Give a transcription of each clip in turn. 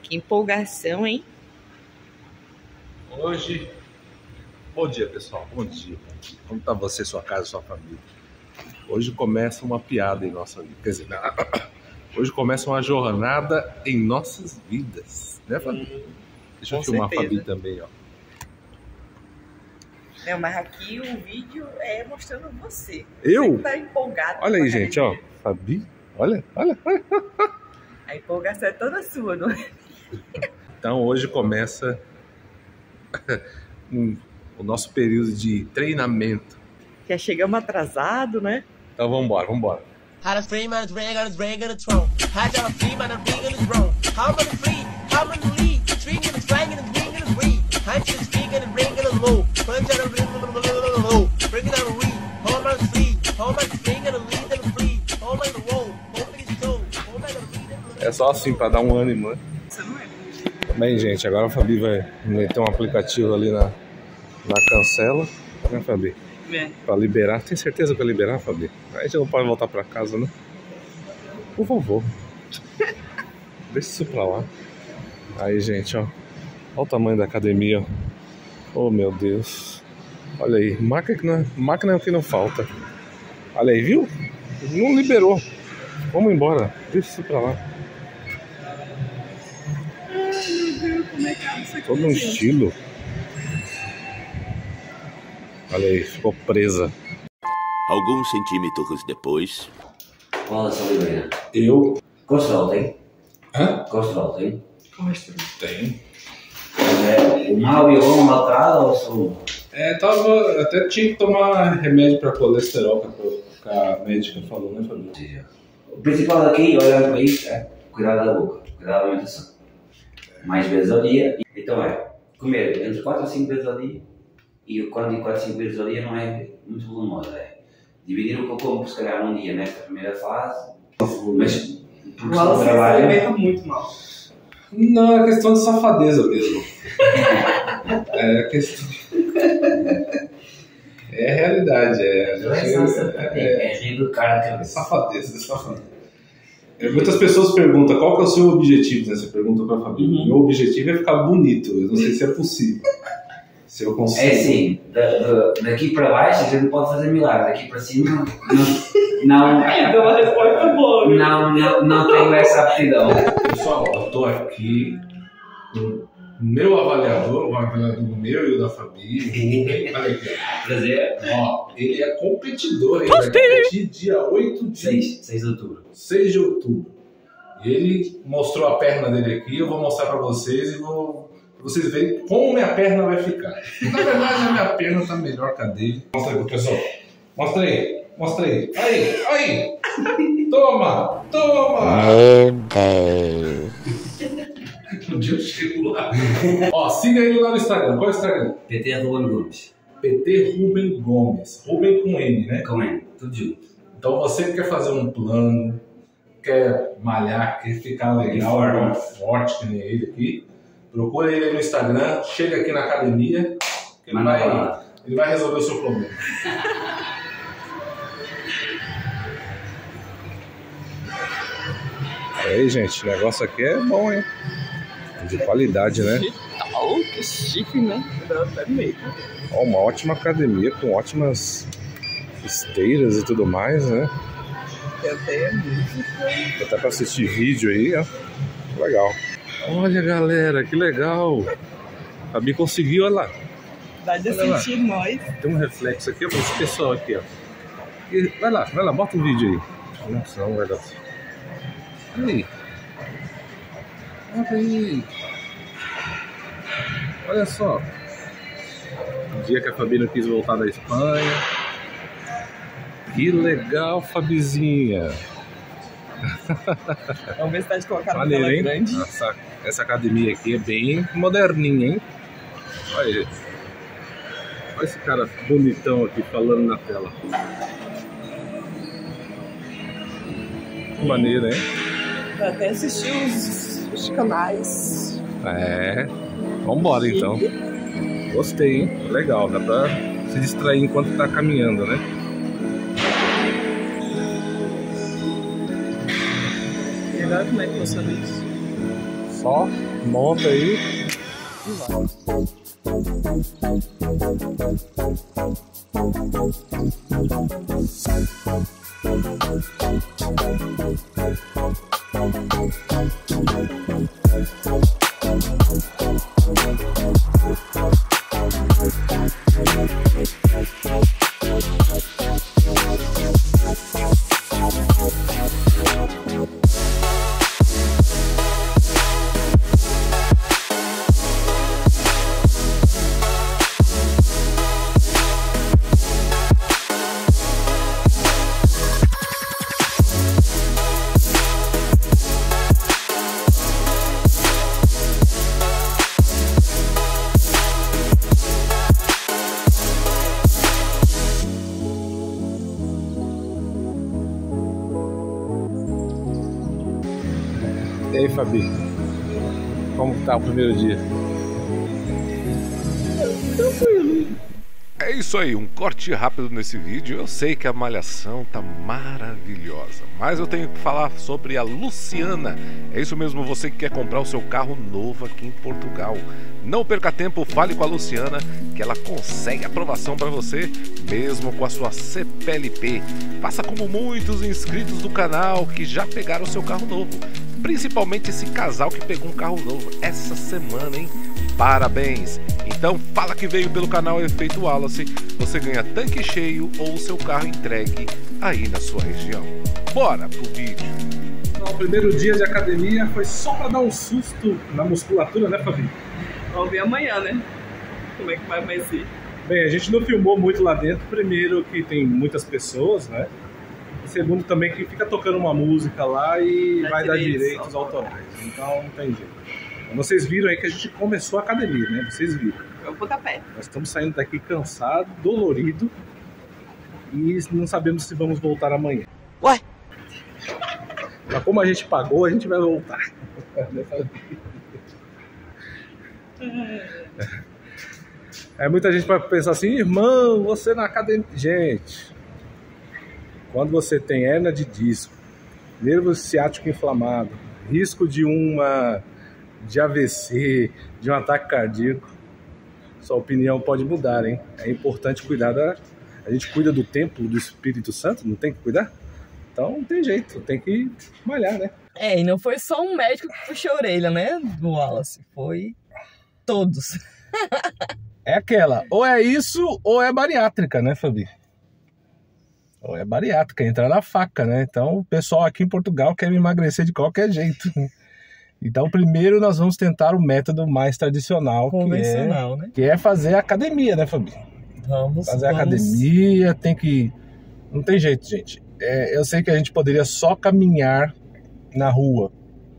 Que empolgação, hein? Hoje... Bom dia, pessoal. Bom dia. Como tá você, sua casa, sua família? Hoje começa uma piada em nossa vida. Quer dizer, hoje começa uma jornada em nossas vidas. Né, Fabi? Deixa eu filmar a Fabi também, ó. Não, mas aqui o vídeo é mostrando você. Eu? Você tá empolgado. Olha aí, gente, ó. Fabi, olha. A empolgação é toda sua, não é? Então hoje começa o nosso período de treinamento. Já chegamos atrasado, né? Então vambora. É só assim para dar um ânimo, né? Bem, gente, agora a Fabi vai meter um aplicativo ali na cancela, né, Fabi? Para liberar. Tem certeza que vai liberar, Fabi? Aí a gente não pode voltar para casa, né? Por favor. Deixa isso pra lá. Aí, gente, ó. Olha o tamanho da academia, ó. Oh, meu Deus. Olha aí. Máquina é o que não falta. Olha aí, viu? Não liberou. Vamos embora. Deixa isso pra lá. Todo um estilo. Olha aí, ficou presa. Alguns centímetros depois. Qual a sua ideia? Eu? Colesterol tem? Hã? Colesterol tem? Colesterol tem. O mal e o bom maltrado ou são? Até tinha que tomar remédio para colesterol, que a médica falou, né, Fabi? O principal daqui, olhando para isso, é cuidar da boca, cuidar da alimentação. Mais vezes ao dia. Então comer entre 4 a 5 vezes ao dia. E quando digo 4 a 5 vezes ao dia não é muito volumoso, é dividir o que eu como, se calhar, num dia nesta primeira fase. Mas porque se alimenta muito mal. Não, é questão de safadeza mesmo. É questão. É a realidade. É reeducar a cabeça. Safadeza. Muitas pessoas perguntam qual que é o seu objetivo, né? Você pergunta pra família. Meu objetivo é ficar bonito. Eu não sei se é possível. Se eu consigo. É assim, daqui para baixo a gente não pode fazer milagre. Daqui para cima não Deu uma resposta boa. Não tenho essa aptidão. Pessoal, eu tô aqui com meu avaliador, o avaliador meu e o da Fabi, o Rubem. Olha aqui, ó. Prazer. Ó, ele é competidor, hein? Vai competir dia 6 de outubro. 6 de outubro. E ele mostrou a perna dele aqui, eu vou mostrar pra vocês e pra vocês verem como minha perna vai ficar. Na verdade, a minha perna tá melhor que a dele. Mostra aí pro pessoal. Mostra aí. Aí. Toma. Meu Deus. Um dia eu chego lá. Ó, siga ele lá no Instagram. Qual é o Instagram? PT Ruben Gomes. PT Ruben Gomes. Ruben com N, né? Com N, tudo junto. Então você que quer fazer um plano, quer malhar, quer ficar legal, forte que nem ele aqui, procura ele no Instagram, chega aqui na academia, que ele vai resolver o seu problema. Aí, gente, o negócio aqui é bom, hein? De qualidade, né? Que chique, né? Ó, uma ótima academia com ótimas esteiras e tudo mais, né? Até pra assistir vídeo aí, ó. Legal. Olha, galera, que legal. A Fabi conseguiu, olha lá. Vai assistir nós. Tem um reflexo aqui, ó, pra esse pessoal aqui, ó. E vai lá, bota um vídeo aí. Nossa, não vai dar. Olha aí. Olha só. O dia que a Fabi não quis voltar da Espanha. Que legal, Fabizinha. Vamos ver se tá de colocar na Maneiro, tela hein? grande. Nossa, essa academia aqui é bem moderninha, hein? Olha aí. Olha esse cara bonitão aqui falando na tela. Que maneiro, hein? Pra até assistir os canais. Vambora então. Gostei, hein? Legal, dá pra se distrair enquanto tá caminhando, né? E agora como é que funciona isso? Só monta aí e vai. E aí, Fabi, como tá o primeiro dia? Tranquilo. É isso aí, um corte rápido nesse vídeo. Eu sei que a malhação tá maravilhosa, mas eu tenho que falar sobre a Luciana. É isso mesmo, você que quer comprar o seu carro novo aqui em Portugal. Não perca tempo, fale com a Luciana que ela consegue aprovação para você, mesmo com a sua CPLP. Faça como muitos inscritos do canal que já pegaram o seu carro novo. Principalmente esse casal que pegou um carro novo essa semana, hein? Parabéns! Então fala que veio pelo canal Efeito Wallace, você ganha tanque cheio ou o seu carro entregue aí na sua região. Bora pro vídeo! O primeiro dia de academia foi só para dar um susto na musculatura, né, Fabi? Vamos ver amanhã, né? Como é que vai ser? Bem, a gente não filmou muito lá dentro. Primeiro que tem muitas pessoas, né? Segundo também que fica tocando uma música lá e vai dar direitos autorais. Então não tem jeito. Vocês viram aí que a gente começou a academia, né? Vocês viram. É o pontapé. Nós estamos saindo daqui cansado, dolorido. E não sabemos se vamos voltar amanhã. Ué? Mas como a gente pagou, a gente vai voltar. Muita gente vai pensar assim, irmão, você na academia... Gente, quando você tem hérnia de disco, nervo ciático inflamado, risco de AVC, de um ataque cardíaco, sua opinião pode mudar, hein? É importante cuidar A gente cuida do templo do Espírito Santo, não tem que cuidar? Então não tem jeito, tem que malhar, né? E não foi só um médico que puxou a orelha, né, do Wallace, foi todos. É aquela, ou é isso ou é bariátrica, né, Fabi? Ou é bariátrica, entrar na faca, né? Então o pessoal aqui em Portugal quer me emagrecer de qualquer jeito. Então primeiro nós vamos tentar o método mais tradicional, convencional, né? Que é fazer academia, né, Fabi? Vamos academia, tem que... Não tem jeito, gente. Eu sei que a gente poderia só caminhar na rua.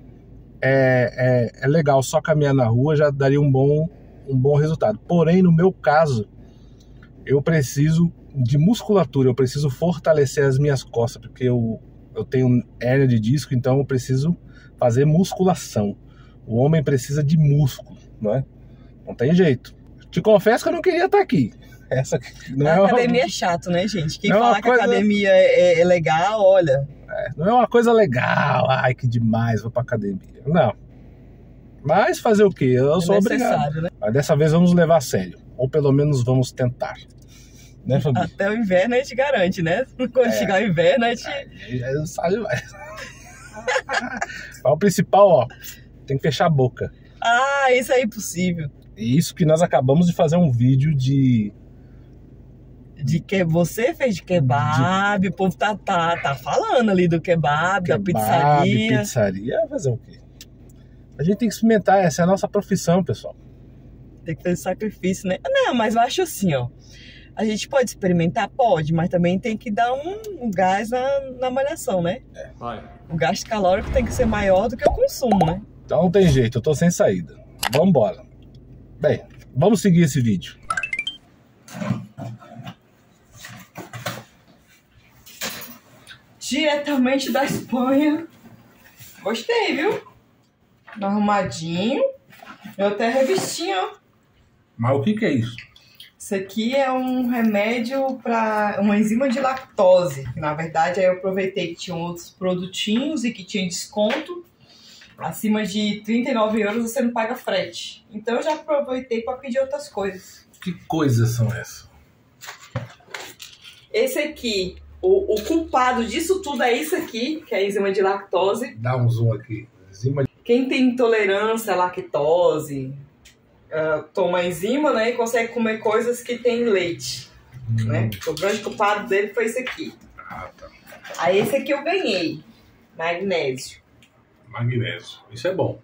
É legal, só caminhar na rua já daria um bom resultado. Porém, no meu caso, eu preciso de musculatura, eu preciso fortalecer as minhas costas, porque eu tenho hérnia de disco, então eu preciso fazer musculação. O homem precisa de músculo, não é? Não tem jeito. Te confesso que eu não queria estar aqui. Essa não a academia é chato, né, gente? Quem falar que a academia é legal, olha... não é uma coisa legal, ai que demais, vou pra academia. Não. Mas fazer o quê? Eu sou obrigado. Né? Mas dessa vez vamos levar a sério. Ou pelo menos vamos tentar. Né, Fabi? Até o inverno a gente garante, né? Quando chegar o inverno a gente... Já não sabe mais. Mas o principal, ó, tem que fechar a boca. Isso é impossível. E isso que nós acabamos de fazer um vídeo de que você fez de kebab, o povo tá falando ali do kebab, da pizzaria. Pizzaria, fazer o quê? A gente tem que experimentar, essa é a nossa profissão, pessoal. Tem que fazer sacrifício, né? Não, mas eu acho assim, ó. A gente pode experimentar? Pode, mas também tem que dar um gás na malhação, né? Vai. O gasto calórico tem que ser maior do que o consumo, né? Então não tem jeito, eu tô sem saída. Vamos embora. Bem, vamos seguir esse vídeo. Diretamente da Espanha. Gostei, viu? Arrumadinho. Eu até revistinha, ó. Mas o que é isso? Isso aqui é um remédio para uma enzima de lactose. Na verdade, aí eu aproveitei que tinha outros produtinhos e que tinha desconto. acima de 39 euros você não paga frete. Então eu já aproveitei para pedir outras coisas. Que coisas são essas? Esse aqui, o culpado disso tudo é isso aqui, que é a enzima de lactose. Dá um zoom aqui. Quem tem intolerância à lactose, toma enzima, né, e consegue comer coisas que tem leite. Né? O grande culpado dele foi esse aqui. Ah, tá. Aí esse aqui eu ganhei, magnésio. Magnésio, isso é bom.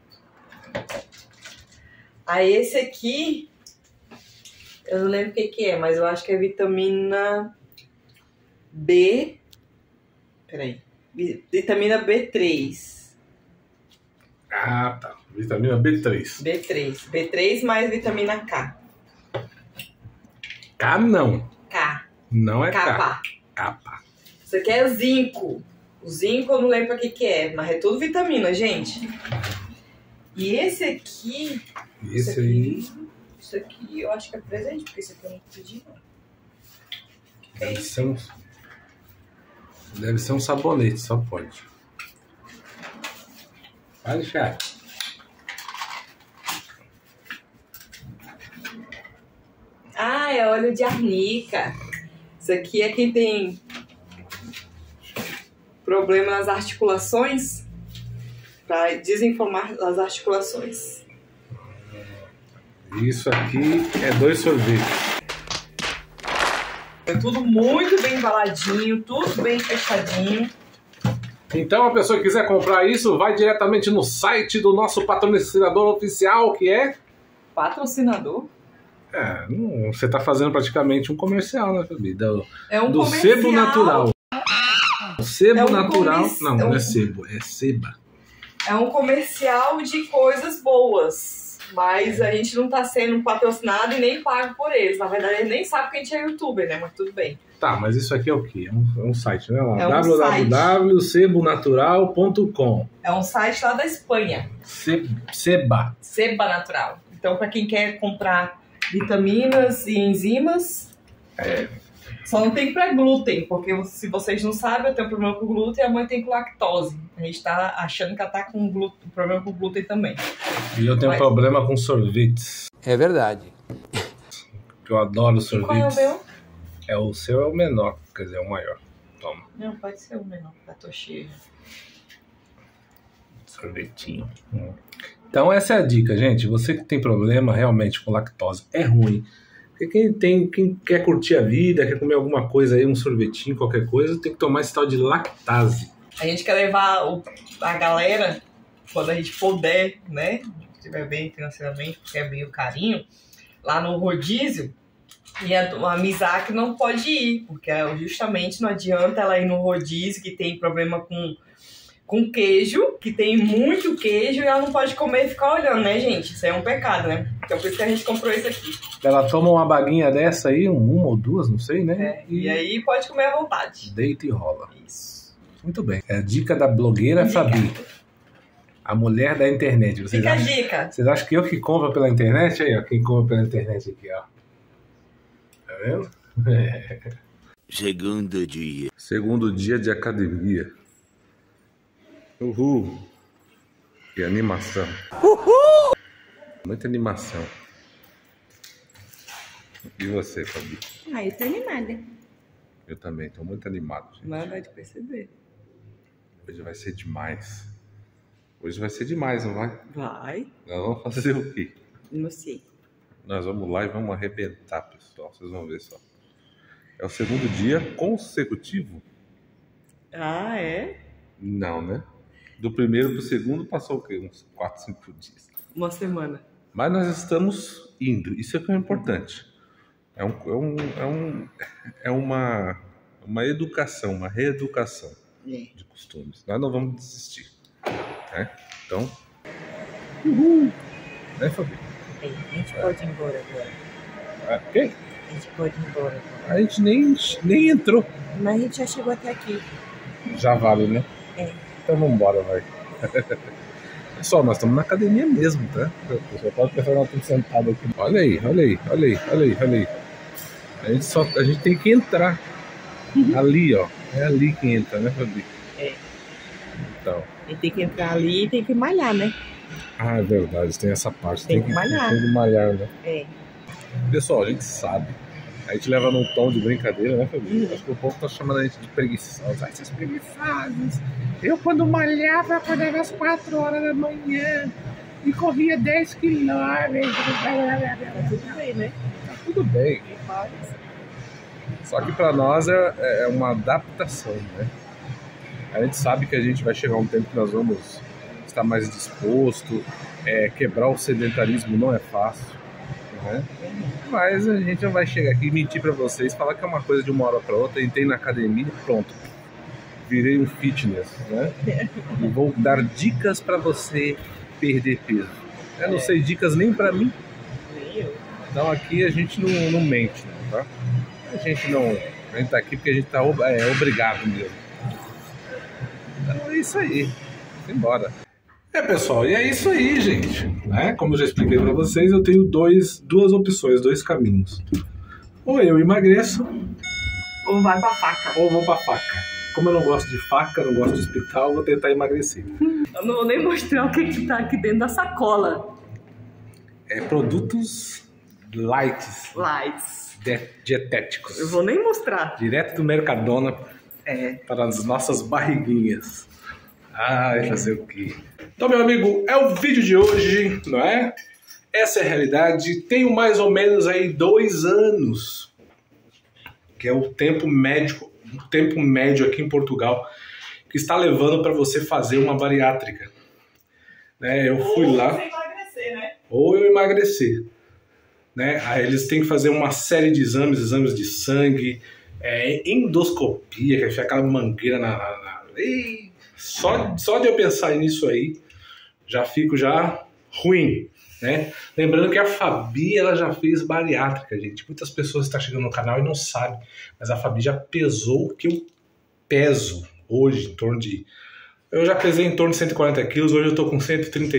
Aí esse aqui, eu não lembro o que é, mas eu acho que é vitamina B. Peraí. Vitamina B3. Ah, tá. Vitamina B3. B3 mais vitamina K. K não. K. Não é K. Capa. Isso aqui é zinco. O zinco eu não lembro o que é, mas é tudo vitamina, gente. E esse aqui... Isso aqui eu acho que é presente, porque isso aqui eu não pedi, não. Deve ser um sabonete, só pode. Vai deixar. Ah, é óleo de arnica. Isso aqui é quem tem problema nas articulações, para desinflamar as articulações. Isso aqui é 2 sorvetes. É tudo muito bem embaladinho, tudo bem fechadinho. Então, a pessoa que quiser comprar isso, vai diretamente no site do nosso patrocinador oficial, que é... Patrocinador? Você está fazendo praticamente um comercial, né, Fabi? É um do comercial. Sebo Natural. O Sebo Natural... Não é Sebo, é Seba. É um comercial de coisas boas, mas a gente não está sendo patrocinado e nem pago por eles. Na verdade, eles nem sabem que a gente é youtuber, né? Mas tudo bem. Tá, mas isso aqui é o quê? É um site, né? É www.sebonatural.com. É um site lá da Espanha. Seba Natural. Então, para quem quer comprar vitaminas e enzimas, só não tem para glúten, porque se vocês não sabem, eu tenho problema com glúten e a mãe tem com lactose. A gente tá achando que ela tá com problema com glúten também. E eu tenho problema com sorvetes. É verdade. Porque eu adoro sorvetes. Qual é o meu? O seu é o menor, quer dizer, é o maior. Toma. Não, pode ser o menor, já tô cheio. Sorvetinho. Então essa é a dica, gente. Você que tem problema realmente com lactose, é ruim. Porque quem quer curtir a vida, quer comer alguma coisa aí, um sorvetinho, qualquer coisa, tem que tomar esse tal de lactase. A gente quer levar a galera, quando a gente puder, né? Se estiver bem financeiramente, quer bem o carinho, lá no rodízio. E a Misaki não pode ir, porque justamente não adianta ela ir no rodízio que tem problema com queijo, que tem muito queijo, e ela não pode comer e ficar olhando, né, gente? Isso aí é um pecado, né? Então por isso que a gente comprou isso aqui. Ela toma uma baguinha dessa aí, uma ou duas, não sei, né? E aí pode comer à vontade. Deita e rola. Isso. Muito bem. É a dica da blogueira Fabi. A mulher da internet. Fica a dica. Vocês acham que eu que compro pela internet? Aí, ó, quem compra pela internet aqui, ó. Tá vendo? Segundo dia. Segundo dia de academia. Uhul. Que animação. Uhul! Muita animação. E você, Fabi? Eu tô animada. Eu também, tô muito animado, gente. Não vai te perceber. Hoje vai ser demais. Hoje vai ser demais, não vai? Vai. Nós vamos fazer o quê? Não sei. Nós vamos lá e vamos arrebentar, pessoal. Vocês vão ver só. É o segundo dia consecutivo? Ah, é? Não, né? Do primeiro pro segundo passou o quê? Uns 4, 5 dias. Uma semana. Mas nós estamos indo. Isso é que é importante. É uma educação, uma reeducação de costumes. Nós não vamos desistir. Né? Então... Uhul! Né, Fabi? A gente pode ir embora agora. O quê? A gente pode ir embora agora. A gente nem entrou. Mas a gente já chegou até aqui. Já vale, né? É. Então vamos embora, vai. Pessoal, nós estamos na academia mesmo, tá? Eu só pode pensar que nós estamos sentados aqui. Olha aí. A gente tem que entrar. Ali, ó. É ali que entra, né, Fabi? É. Então... Ele tem que entrar ali e tem que malhar, né? Ah, é verdade, tem essa parte. Tem que malhar. Tem que malhar, né? É. Pessoal, a gente sabe. A gente leva num tom de brincadeira, né, Fabi? Acho que o povo tá chamando a gente de preguiçosos. Ai, esses preguiçosos. Eu, quando malhava, acordava às 4 horas da manhã e corria 10 quilômetros. Tá tudo bem, né? Tá tudo bem. Só que pra nós é uma adaptação, né? A gente sabe que a gente vai chegar um tempo que nós vamos estar mais disposto. Quebrar o sedentarismo não é fácil, né? Mas a gente não vai chegar aqui e mentir pra vocês, falar que é uma coisa de uma hora pra outra, entrei na academia e pronto, virei um fitness, né? E vou dar dicas pra você perder peso. Eu não sei dicas nem pra mim. Nem eu. Então aqui a gente não mente, tá? A gente tá aqui porque a gente tá obrigado mesmo. Então é isso aí. Vamos embora. Pessoal, e é isso aí, gente, né? Como eu já expliquei pra vocês, eu tenho duas opções, 2 caminhos. Ou eu emagreço, Ou vai pra faca. ou vou pra faca. Como eu não gosto de faca, não gosto de hospital, eu vou tentar emagrecer. Eu não vou nem mostrar o que tá aqui dentro da sacola. Produtos lights, dietéticos. Eu vou nem mostrar. Direto do Mercadona para as nossas barriguinhas. Ai, fazer o quê? Então, meu amigo, é o vídeo de hoje, não é? Essa é a realidade. Tenho mais ou menos aí 2 anos, que é o tempo médio aqui em Portugal, que está levando para você fazer uma bariátrica. Né? Eu fui lá. Ou você emagrecer, né? Ou eu emagrecer. Né? Aí eles têm que fazer uma série de exames de sangue, endoscopia, que é aquela mangueira Ih, só de eu pensar nisso aí, já fico ruim, né? Lembrando que a Fabi, ela já fez bariátrica, gente. Muitas pessoas estão chegando no canal e não sabem, mas a Fabi já pesou o que eu peso hoje, eu já pesei em torno de 140 quilos, hoje eu tô com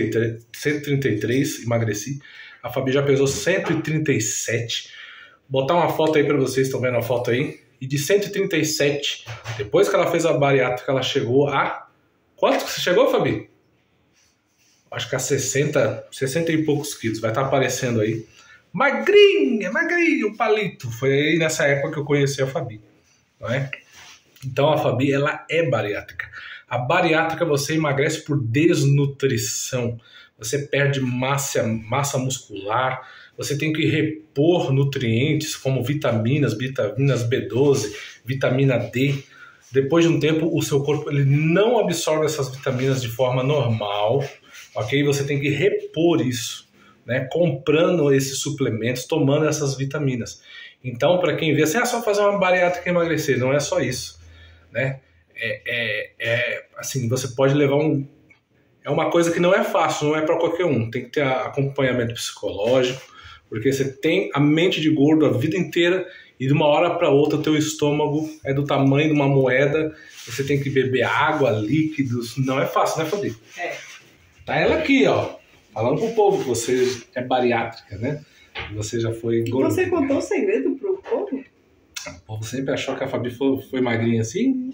133, emagreci. A Fabi já pesou 137. Vou botar uma foto aí pra vocês, estão vendo a foto aí? E de 137, depois que ela fez a bariátrica, ela chegou a... Quanto que você chegou, Fabi? Acho que a 60 e poucos quilos. Vai estar aparecendo aí. Magrinha, o palito. Foi aí nessa época que eu conheci a Fabi. Não é? Então a Fabi, ela é bariátrica. A bariátrica você emagrece por desnutrição. Você perde massa muscular. Você tem que repor nutrientes como vitaminas B12, vitamina D. Depois de um tempo, o seu corpo ele não absorve essas vitaminas de forma normal, ok? Você tem que repor isso, né? Comprando esses suplementos, tomando essas vitaminas. Então, para quem vê assim, só fazer uma bariátrica e emagrecer, não é só isso, né? Assim, você pode levar É uma coisa que não é fácil, não é para qualquer um. Tem que ter acompanhamento psicológico, porque você tem a mente de gordo a vida inteira e de uma hora para outra o teu estômago é do tamanho de uma moeda, você tem que beber água, líquidos, não é fácil, né, Fabi? Tá ela aqui, ó, falando pro povo que você é bariátrica, né? Você já foi gordo. Você contou o segredo pro povo? O povo sempre achou que a Fabi foi magrinha assim.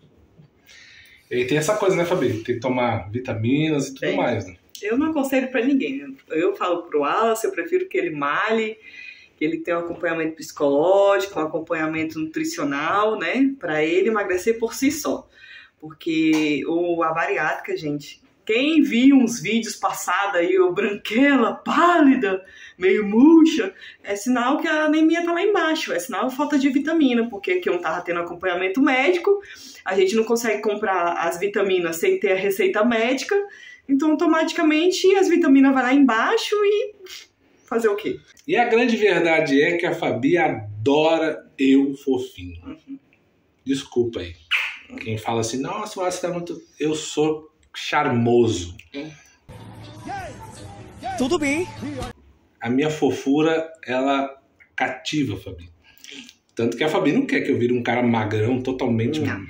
E tem essa coisa, né, Fabi? Tem que tomar vitaminas e tudo mais, né? Eu não aconselho pra ninguém. Eu falo pro Wallace, eu prefiro que ele malhe, que ele tenha um acompanhamento psicológico, um acompanhamento nutricional, né? Pra ele emagrecer por si só. Porque a bariátrica, gente, quem viu uns vídeos passados aí, eu branquela, pálida, meio murcha, é sinal que a anemia tá lá embaixo, é sinal de falta de vitamina, porque aqui eu não tava tendo acompanhamento médico, a gente não consegue comprar as vitaminas sem ter a receita médica, então automaticamente as vitaminas vão lá embaixo e fazer o quê? E a grande verdade é que a Fabi adora eu fofinho. Desculpa aí. Quem fala assim, nossa, você tá muito... Eu sou charmoso. Tudo bem. A minha fofura, ela cativa a Fabi. Tanto que a Fabi não quer que eu vire um cara magrão, totalmente... Não.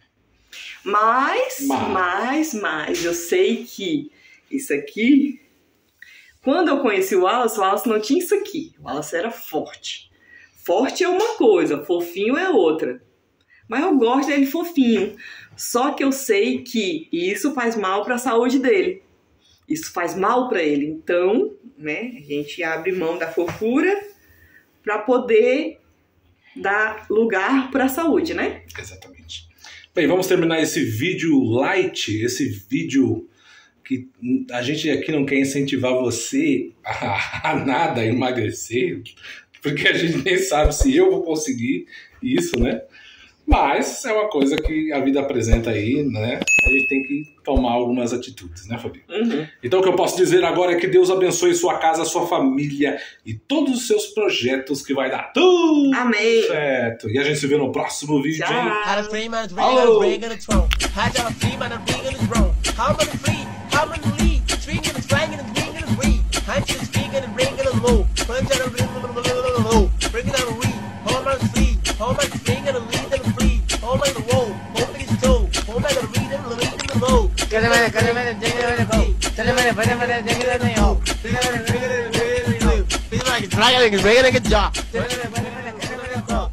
Mas, eu sei que isso aqui... Quando eu conheci o Wallace não tinha isso aqui. O Wallace era forte. Forte é uma coisa, fofinho é outra. Mas eu gosto dele fofinho. Só que eu sei que isso faz mal para a saúde dele. Isso faz mal para ele. Então, né, a gente abre mão da fofura para poder dar lugar para a saúde, né? Exatamente. Bem, vamos terminar esse vídeo light, esse vídeo que a gente aqui não quer incentivar você a nada, a emagrecer, porque a gente nem sabe se eu vou conseguir isso, né? Mas é uma coisa que a vida apresenta aí, né? A gente tem que tomar algumas atitudes, né, Fabi? Uhum. Então o que eu posso dizer agora é que Deus abençoe sua casa, sua família e todos os seus projetos, que vai dar tudo Amém. certo. E a gente se vê no próximo vídeo, hein? Dragon,